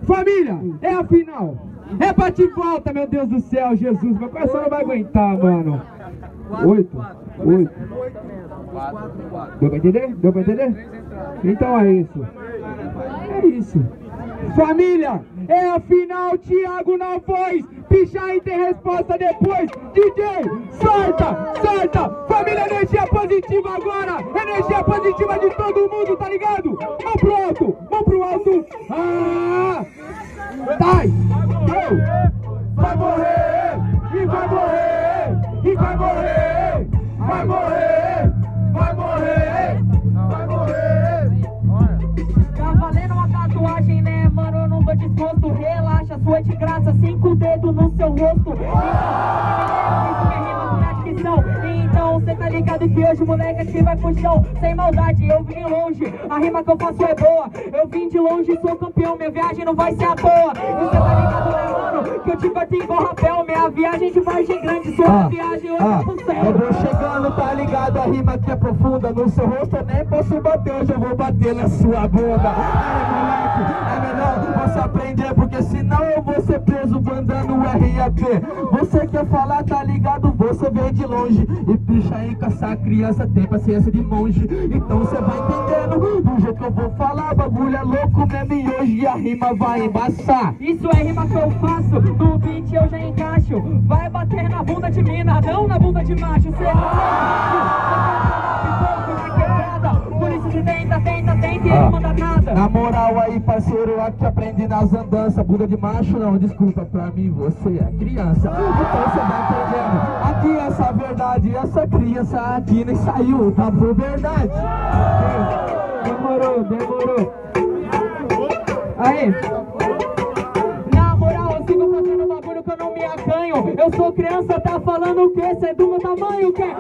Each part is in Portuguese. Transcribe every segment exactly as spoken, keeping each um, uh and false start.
Família, é a final. É bate e volta, meu Deus do céu, Jesus. Meu coração não vai aguentar, mano. Oito, oito. Deu pra entender? Deu pra entender? Então é isso. É isso. Família, é a final. Thiago na voz. Pichain tem resposta depois. D J, solta, solta. Família, energia positiva agora. Energia positiva de todo mundo, tá ligado? Mão pro alto, mão pro alto. Ah! Vai! Vai morrer! E vai morrer! E vai morrer! Vai morrer! Vai morrer! Vai morrer! Tá valendo uma tatuagem, né, mano? Eu não dou desconto. Relaxa, sua é de graça. Cinco dedos no seu rosto. Então cê tá ligado que hoje o moleque aqui vai pro chão. Sem maldade, eu vim longe. A rima que eu faço é boa. Eu vim de longe, sou campeão. Minha viagem não vai ser à toa. E cê tá ligado, né, mano? Que eu te corto igual rapel. Minha viagem de margem grande. Sua ah, viagem hoje ah, é pro céu. Eu vou chegando, tá ligado? A rima que é profunda. No seu rosto eu nem posso bater. Hoje eu vou bater na sua bunda. Aí, moleque, é melhor você aprender. Porque senão eu vou ser preso mandando R A P. Você quer falar, tá ligado? Você vem de longe. E Pichain com essa criança tem paciência de monge. Então cê vai entendendo do jeito que eu vou falar. Bagulho é louco mesmo e hoje a rima vai embaçar. Isso é rima que eu faço, no beat eu já encaixo. Vai bater na bunda de mina, não na bunda de macho. Cê por isso se tenta, tenta, tenta e ah, não manda nada. Na moral aí, parceiro, aqui aprendi nas andanças. Bunda de macho não, desculpa, pra mim você é criança. Então você vai entendendo. Aqui essa verdade, essa criança aqui nem saiu, tá por verdade. Demorou, demorou. Aí. Na moral, eu sigo fazendo bagulho que eu não me acanho. Eu sou criança, tá falando o quê? Cê é do meu tamanho, quer?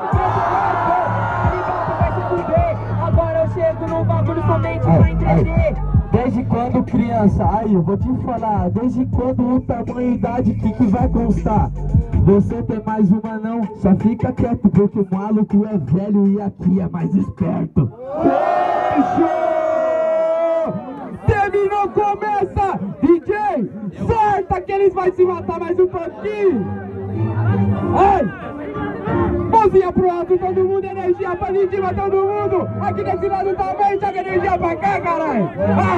Agora eu chego no bagulho somente pra entreter. Desde quando criança, aí eu vou te falar. Desde quando o tamanho e idade, que que vai constar? Você tem mais uma não, só fica quieto. Porque o maluco é velho e aqui é mais esperto. Terminou, começa! D J, sorta que eles vão se matar mais um pouquinho. Ai! Mãozinha pro alto, todo mundo, energia positiva, todo mundo. Aqui desse lado também, joga energia pra cá, caralho.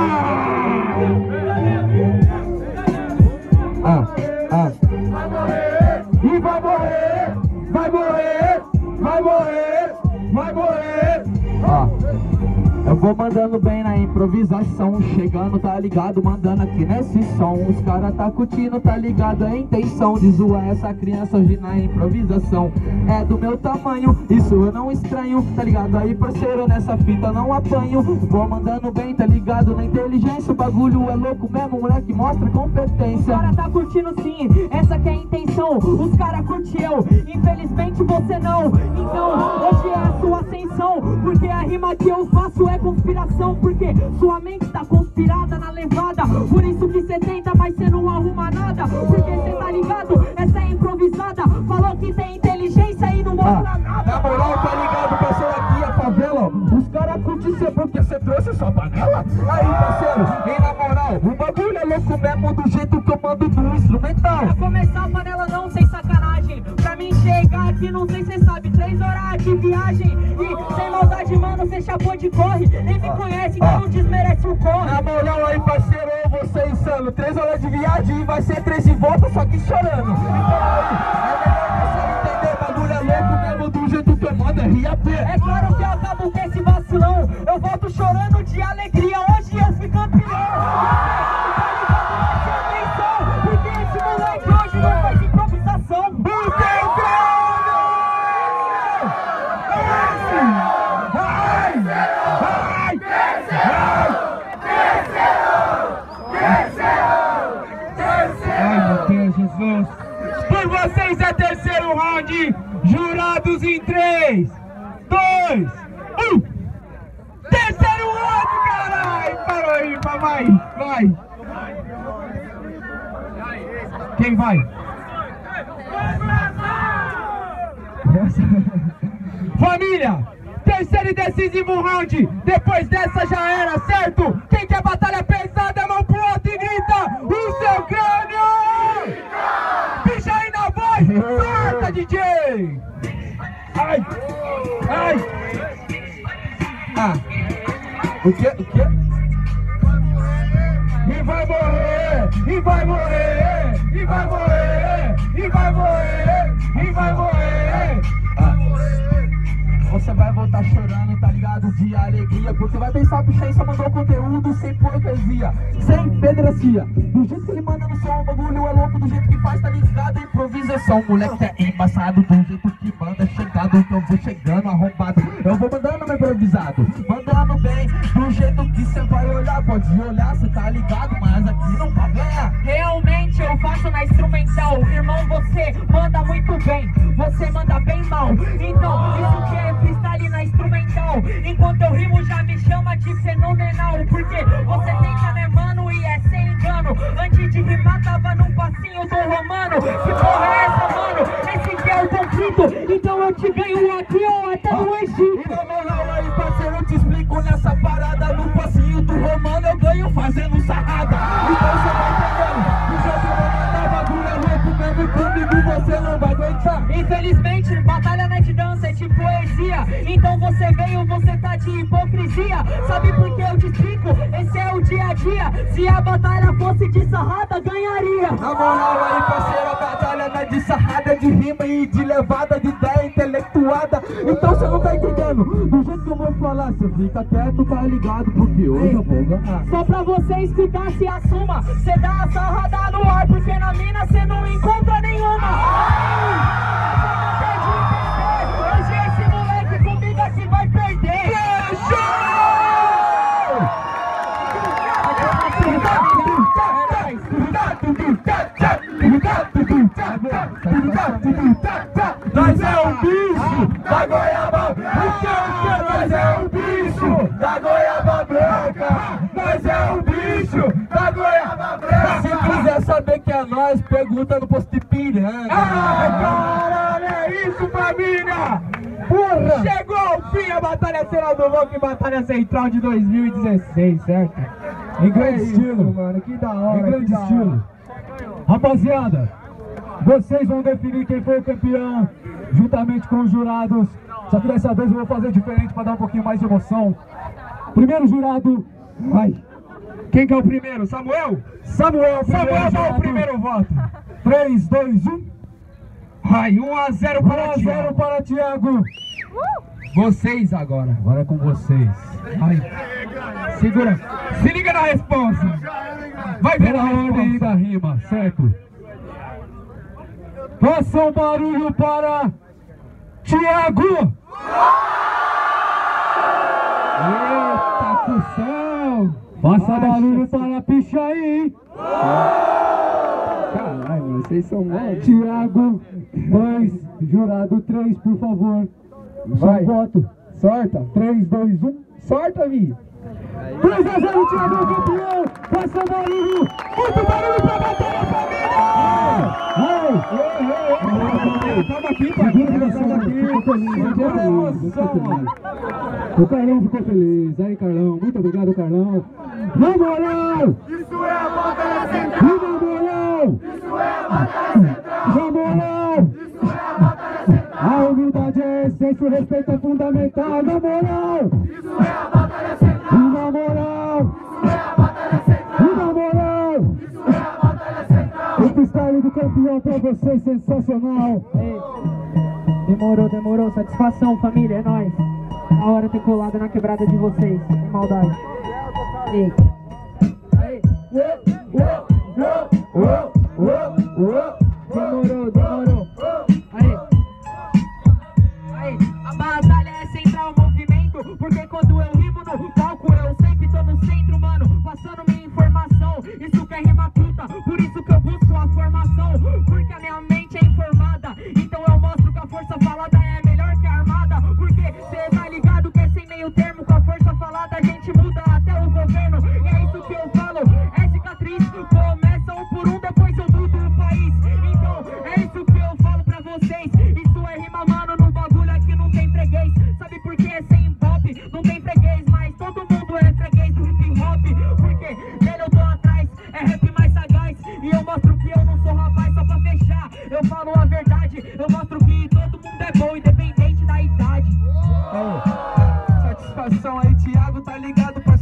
Ah! Ah, ah. E vai morrer, vai morrer, vai morrer, vai morrer. Ah. Eu vou mandando bem na improvisação. Chegando, tá ligado, mandando aqui nesse som. Os caras tá curtindo, tá ligado, a intenção de zoar essa criança hoje na improvisação. É do meu tamanho, isso eu não estranho, tá ligado? Aí, parceiro, nessa fita não apanho. Vou mandando bem, tá ligado, na inteligência. O bagulho é louco mesmo, moleque, mostra competência. Os caras tá curtindo sim, essa que é a intenção. Os caras curtiu, infelizmente você não. Então, hoje é a sua ascensão. Porque a rima que eu faço é conspiração, porque sua mente tá conspirada na levada. Por isso que cê tenta, mas cê não arruma nada. Porque cê tá ligado, essa é improvisada. Falou que tem inteligência e não mostra ah, nada. Na moral, tá ligado, parceiro, aqui a favela, ó. Os caras curtem cê porque cê trouxe sua panela. Aí, parceiro, e na moral, o bagulho é louco mesmo do jeito que eu mando do instrumental. Pra começar a panela não, sem sacanagem. Pra mim chegar aqui, não sei se cê sabe, três horas de viagem. E sem maldade, mano, cê chapou de corre. Nem me conhece, então não desmerece o corre. Na moral aí, parceiro, você insano. Três horas de viagem e vai ser três de volta, só que chorando. Então aí, é melhor você entender, bagulho é louco mesmo do jeito que eu mando, é R A P. É claro que eu acabo com esse vacilão. Eu volto chorando de alegria, hoje eu fui campeão. Porque esse moleque hoje não faz improvisação. Por vocês é terceiro round, jurados em três, dois, um. Terceiro round, caralho! Parou aí, vai, vai. Quem vai? Família, terceiro e decisivo round. Depois dessa já era, certo? Quem quer batalha pesada, mão pro alto e grita. O que? O que? E vai morrer, e vai morrer, e vai morrer, e vai morrer, e vai morrer. Ah. Você vai voltar chorando, tá ligado? De alegria, porque vai pensar que o Shen só mandou conteúdo sem hipocrisia, sem pedracia. Do jeito que ele manda no som, o bagulho é louco, do jeito que faz, tá ligado? Improvisação, moleque é embaçado, do jeito que manda chegado, então eu vou chegando arrombado. Eu vou mandando meu improvisado, mandando bem, do jeito que cê vai olhar, pode olhar, cê tá ligado, mas aqui não vai ganhar. Realmente eu faço na instrumental, irmão, você manda muito bem, você manda bem mal. Então, isso que é freestyle na instrumental, enquanto eu rimo já me chama de fenomenal, porque você tenta, né, mano, e é sem engano. Antes de rimar tava num passinho do romano. Que porra é essa, mano? Esse que é o conflito. Então eu te ganho aqui ou até no Egito. E na moral aí, parceiro, eu te explico nessa parada. No passinho do romano eu ganho fazendo sarrada. Então você vai entendendo, do jeito que eu mandar bagulho é louco mesmo, e comigo você não vai aguentar. Infelizmente, batalha não é de dança, é de poesia. Então você veio, você tá de hipocrisia. Sabe por que eu te explico? Esse é o dia a dia. Se a batalha fosse de sarrada, ganharia. Na moral aí, parceiro, a batalha não é de sarrada, é de rima e de levada, de ideia intelectuada. Então você não tá entendendo. Do jeito que eu vou falar, você fica quieto, tá ligado? Porque hoje eu vou ganhar. Só pra você escutar, se assuma. Cê dá a sarrada no ar, porque na mina cê não encontra nenhuma. Hoje esse moleque comigo aqui vai perder. Nós é o bicho da goiaba branca. Nós é o bicho da goiaba branca. Nós é o bicho da goiaba branca. Se quiser saber que é nós, pergunta no posto de Piranga. Ah, caralho, é isso, família! Porra! Chegou ao fim a Batalha Central do Louco e Batalha Central de dois mil e dezesseis, certo? Em grande é estilo, isso, mano, que da hora. Em grande estilo. Rapaziada, vocês vão definir quem foi o campeão, juntamente com os jurados. Só que dessa vez eu vou fazer diferente para dar um pouquinho mais de emoção. Primeiro jurado, vai. Quem que é o primeiro? Samuel? Samuel, Samuel dá o primeiro voto. três, dois, um. Vai, um a zero para Thiago. um a zero para Thiago. Vocês agora. Agora é com vocês. Vai. Segura. Se liga na resposta. Vai ver a ordem da rima, certo? Faça um barulho para Thiago. Eita, cuzão. Faça barulho para Pichaí. Caralho, mano, vocês são mal. Thiago, dois, jurado três, por favor. Vai. Só voto. Sorta. três, dois, um. Sorta, Vi. três a zero, Thiago é campeão. Faça barulho. Muito barulho pra batalha, família. Tamo aqui, pai. Tamo aqui. O Carlão ficou feliz. Aí, Carlão. Muito obrigado, Carlão. Na moral. Isso é a Batalha Central. Na moral. Isso é a Batalha Central. Na moral. Isso é a Batalha Central. A humildade é a essência, o respeito é fundamental. Na moral. Isso é a Batalha Central. Na moral. Isso é a Batalha Central. Na moral. Isso é a Batalha Central. O freestyle do campeão pra vocês, sensacional. Ei, demorou, demorou. Satisfação, família, é nóis. A hora ter colado na quebrada de vocês, sem maldade. Ei. Aí. Demorou, demorou. Aí. Aí. A batalha é central, movimento. Porque quando eu rimo no palco, eu sempre tô no centro, mano. Passando minha informação. Isso que é rima puta. Por isso que eu busco a formação. Porque a minha mente é informada. Então eu mostro que a força falada é melhor que a armada. Porque cê tá ligado que é sem meio termo. Com a força falada a gente muda até o governo. E é isso que eu falo, é cicatriz. Começa um por um, depois eu mudo o país. Então é isso que eu falo pra vocês. Isso é rima, mano, no bagulho aqui não tem freguês. Sabe por que é sem pop? Não tem freguês, mas todo mundo é freguês do hip hop. Porque dele eu tô atrás, é rap mais sagaz. E eu mostro que eu não sou rapaz só pra fechar. Eu falo a verdade, eu mostro que todo mundo é bom, independente da idade. Oh, satisfação aí, Thiago, tá ligado, parceiro?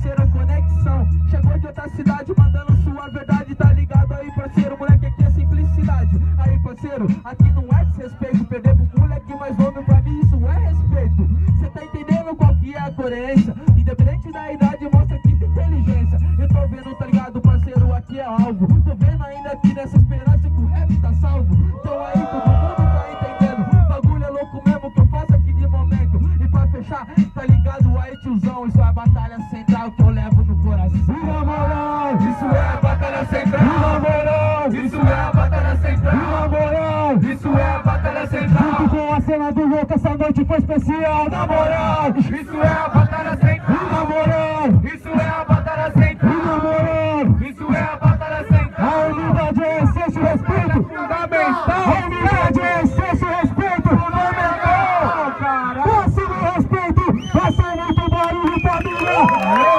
a verdade, tá ligado aí, parceiro? Moleque, aqui é simplicidade. Aí, parceiro, aqui não é desrespeito. Perder pro moleque mais novo, pra mim isso é respeito. Cê tá entendendo qual que é a coerência? Independente da idade, mostra que tem inteligência. Eu tô vendo, tá ligado, parceiro? Aqui é alvo. Tô vendo ainda aqui nessa esperança que o rap tá salvo. Então aí, todo mundo tá entendendo. Bagulho é louco mesmo que eu faço aqui de momento. E pra fechar, tá ligado aí, tiozão? Isso é a batalha central que eu levo no coração. Na moral, Isso é a batalha central. na moral, Isso é a batalha central. na moral. Isso é a batalha central. Junto com a cena do louco, essa noite foi especial. Na moral, Isso é a batalha central. na moral, Isso é a batalha central. na moral. Isso é a batalha central. A humildade é essência e respeito. Fundamental. A humildade é essência e respeito. Fundamental, cara. Máximo respeito. Vai ser muito barulho, família.